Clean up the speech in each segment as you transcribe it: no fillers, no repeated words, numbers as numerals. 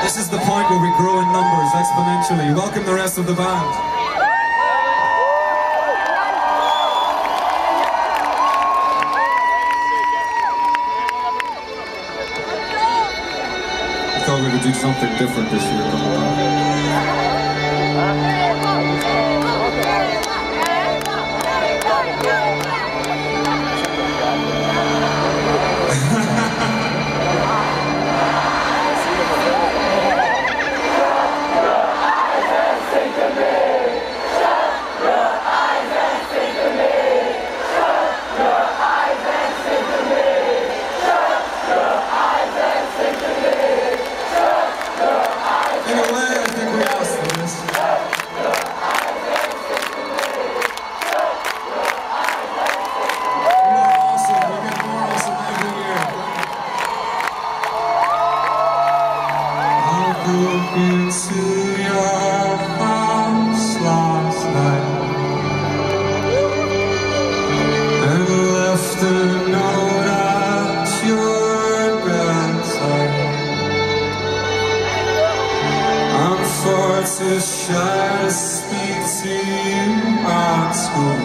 This is the point where we grow in numbers exponentially. Welcome the rest of the band. I thought we would do something different this year. Into your house last night and left a note at your bedside. I'm far too shy to speak to you at school.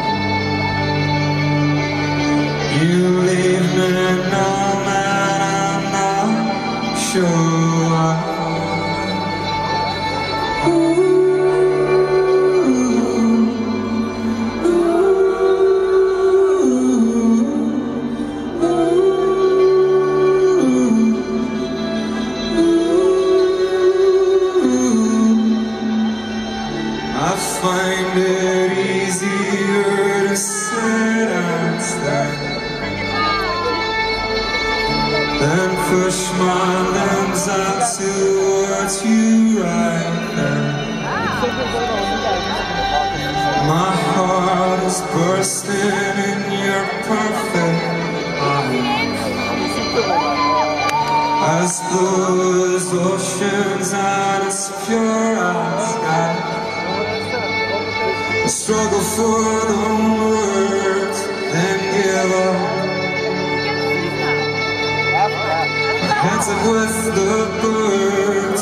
You leave me numb and I'm not sure why. I find it easier to sit and stare than push my limbs out towards you right there. My heart is bursting in your perfect eyes, as blue as oceans and as pure as sky. I struggle for the words, then give up. My hands up with the birds,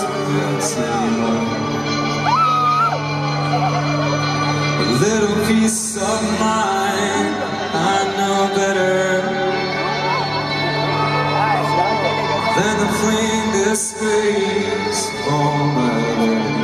a little piece of mine, I know better than the plain disgrace on my way.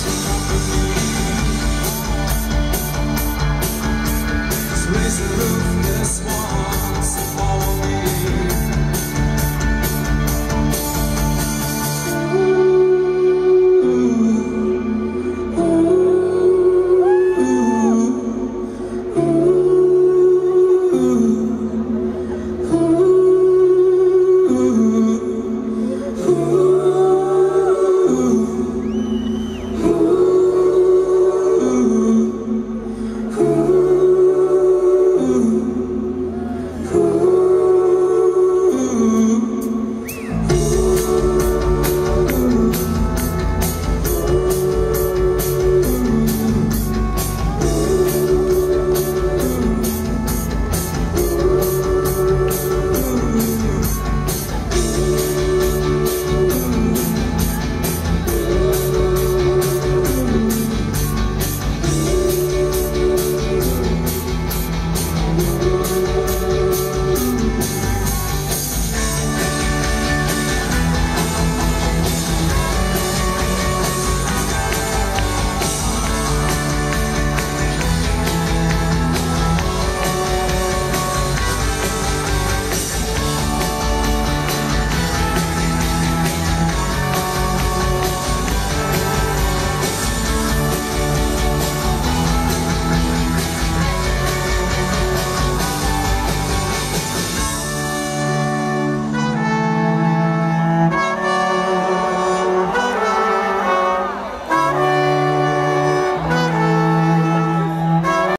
Raise the roof.